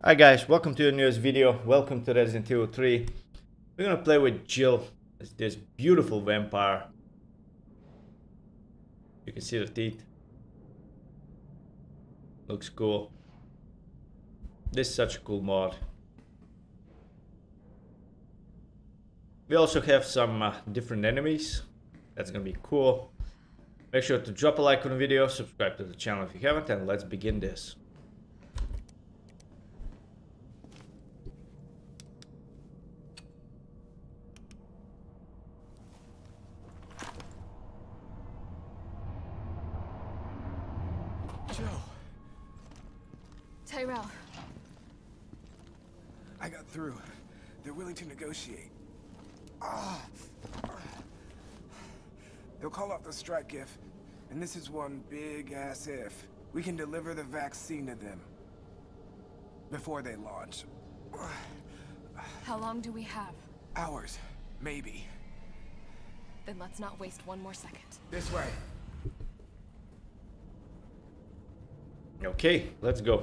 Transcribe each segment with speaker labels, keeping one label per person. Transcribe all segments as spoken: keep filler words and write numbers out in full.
Speaker 1: Hi guys, welcome to the newest video. Welcome to Resident Evil three. We're gonna play with Jill as this beautiful vampire. You can see the teeth. Looks cool. This is such a cool mod. We also have some uh, different enemies. That's gonna be cool. Make sure to drop a like on the video, subscribe to the channel if you haven't, and let's begin this.
Speaker 2: Tyrell.
Speaker 3: I got through. They're willing to negotiate. Ah. They'll call off the strike if, and this is one big ass if, we can deliver the vaccine to them before they launch.
Speaker 2: How long do we have?
Speaker 3: Hours, maybe.
Speaker 2: Then let's not waste one more second.
Speaker 3: This way.
Speaker 1: Okay, let's go.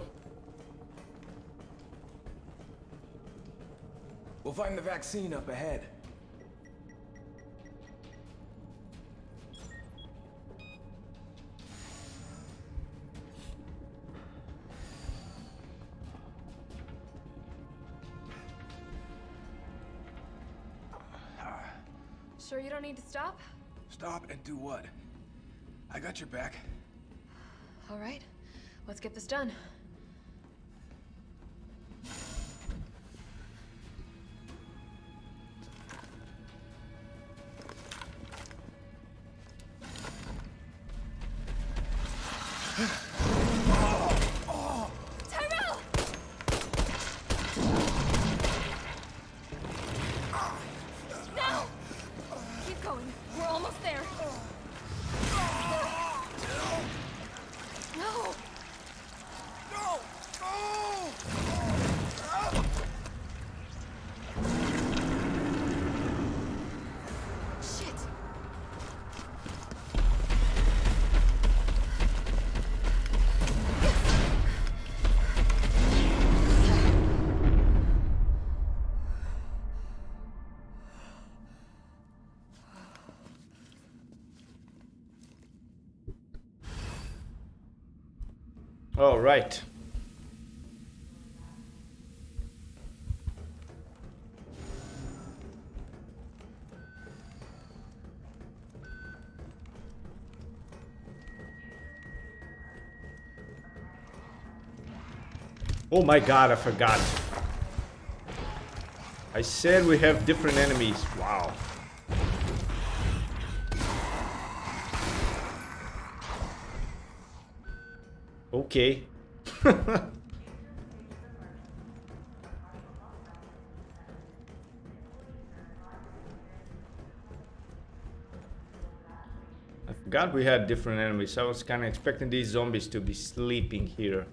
Speaker 3: We'll find the vaccine up ahead.
Speaker 2: Sure you don't need to stop?
Speaker 3: Stop and do what? I got your back.
Speaker 2: All right, let's get this done.
Speaker 1: All right. Oh my god, I forgot. I said we have different enemies. Wow. Okay. I forgot we had different enemies. I was kind of expecting these zombies to be sleeping here.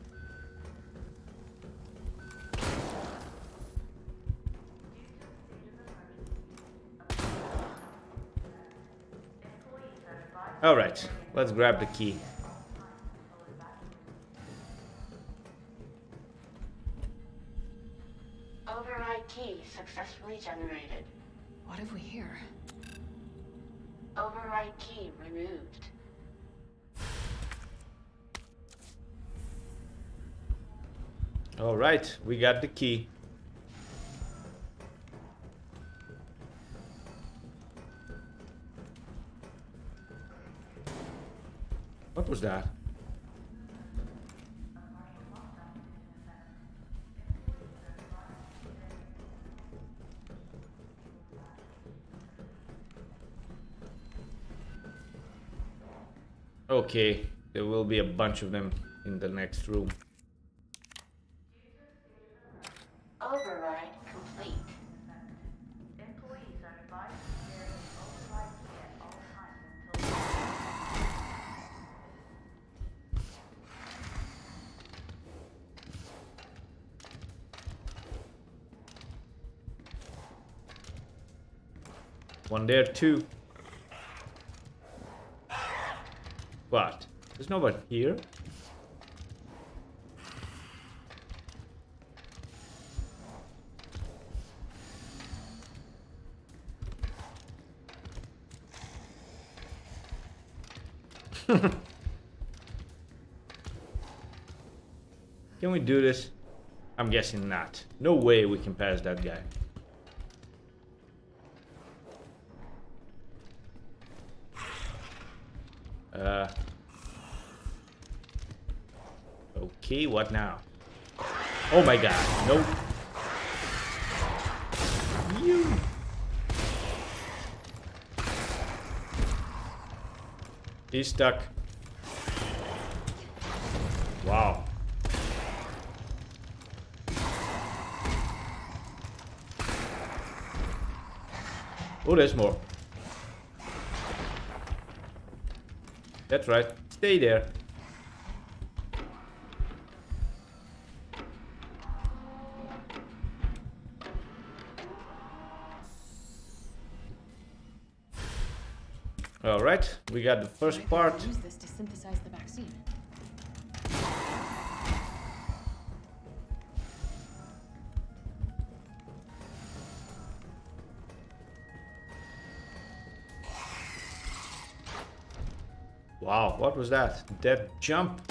Speaker 1: All right, let's grab the key.
Speaker 4: Key successfully generated.
Speaker 2: What have we here?
Speaker 4: Override key removed.
Speaker 1: All right, we got the key. What was that? Okay, there will be a bunch of them in the next room.
Speaker 4: Override complete.
Speaker 5: Employees are advised to carry an override key at all times until...
Speaker 1: One there too. What? There's nobody here? Can we do this? I'm guessing not. No way we can pass that guy. Uh. Okay, what now? Oh my god, nope. You. He's stuck. Wow. Oh, there's more. That's right. Stay there. All right, we got the first part.
Speaker 2: Use this to synthesize the vaccine.
Speaker 1: Wow, what was that? That jump.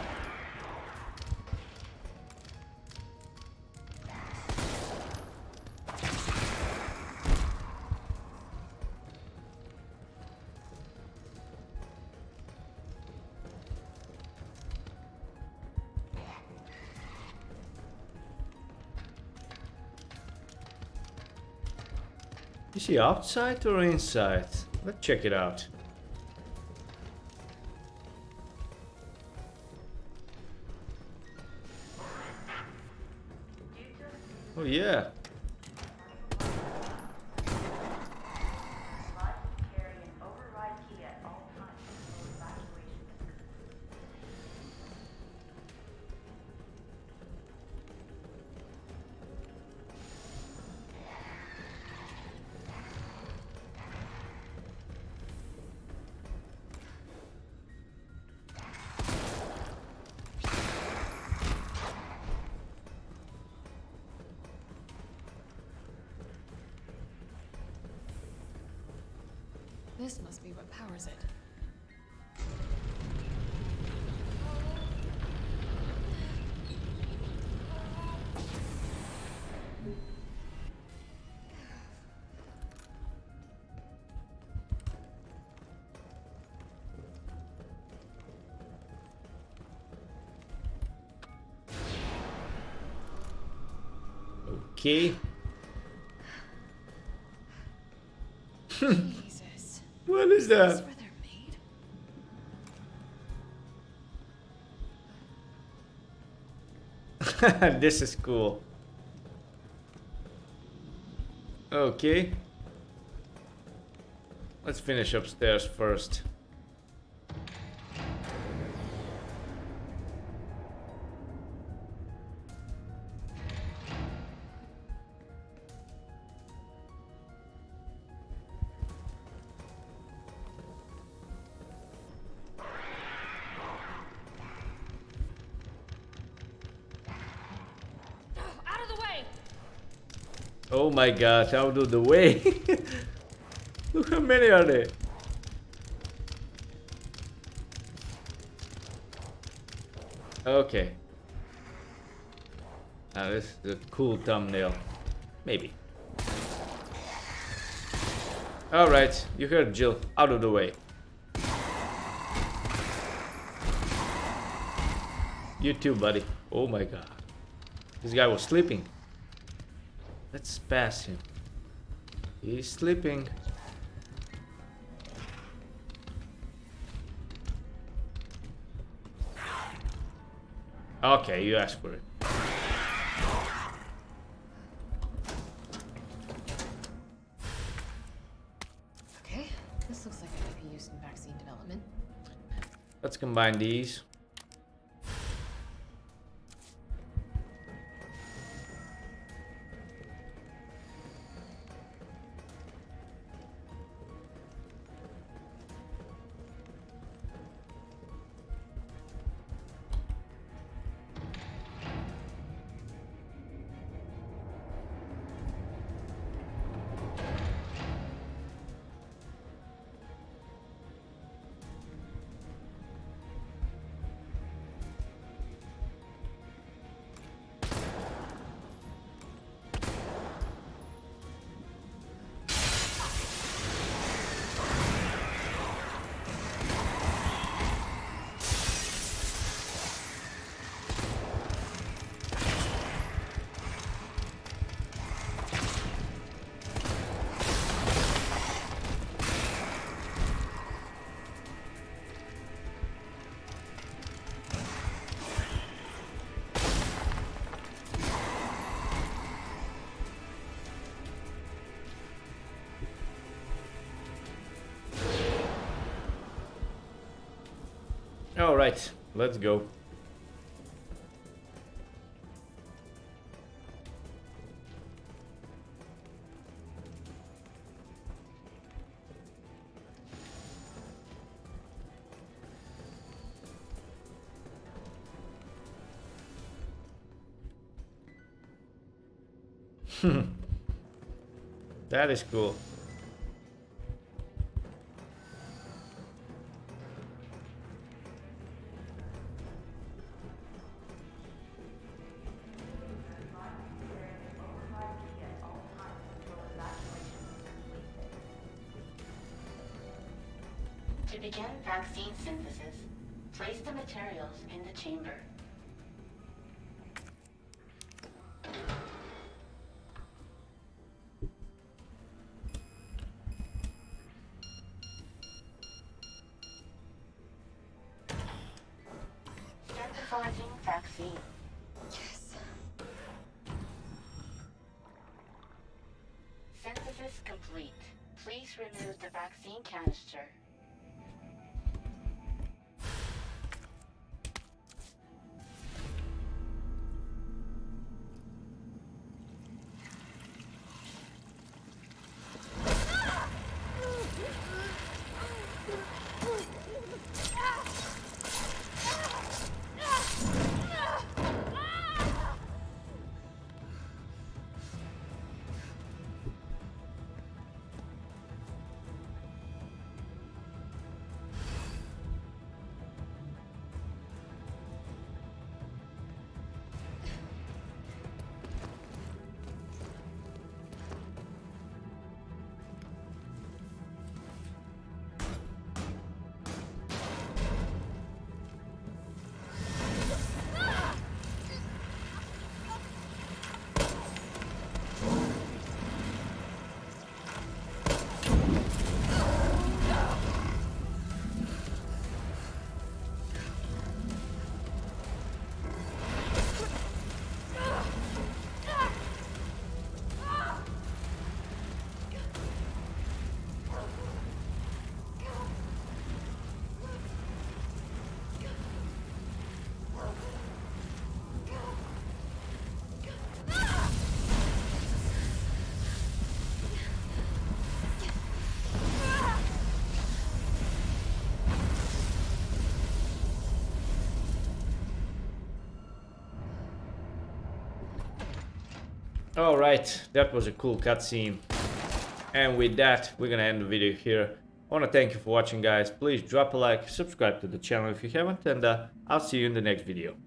Speaker 1: Is he outside or inside? Let's check it out. Oh yeah.
Speaker 5: Carry an override key at all times until evacuation is complete.
Speaker 2: This must be what powers it.
Speaker 1: Okay.
Speaker 2: Jesus.
Speaker 1: What is
Speaker 2: Is
Speaker 1: that?
Speaker 2: this where they're made?
Speaker 1: This is cool. Okay. Let's finish upstairs first.
Speaker 2: Out of the way!
Speaker 1: Oh my gosh, out of the way. Look how many are there. Okay. Now this is a cool thumbnail. Maybe. Alright, you heard Jill. Out of the way. You too, buddy. Oh my god. This guy was sleeping. Let's pass him. He's sleeping. Okay, you asked for it.
Speaker 2: Okay, this looks like it might be used in vaccine development.
Speaker 1: Let's combine these. Alright, let's go. That is cool.
Speaker 4: To begin vaccine synthesis, place the materials in the chamber. Synthesizing vaccine.
Speaker 2: Yes.
Speaker 4: Synthesis complete. Please remove the vaccine canister.
Speaker 1: Alright, that was a cool cutscene. And with that, we're gonna end the video here. I wanna thank you for watching, guys. Please drop a like, subscribe to the channel if you haven't, and uh, I'll see you in the next video.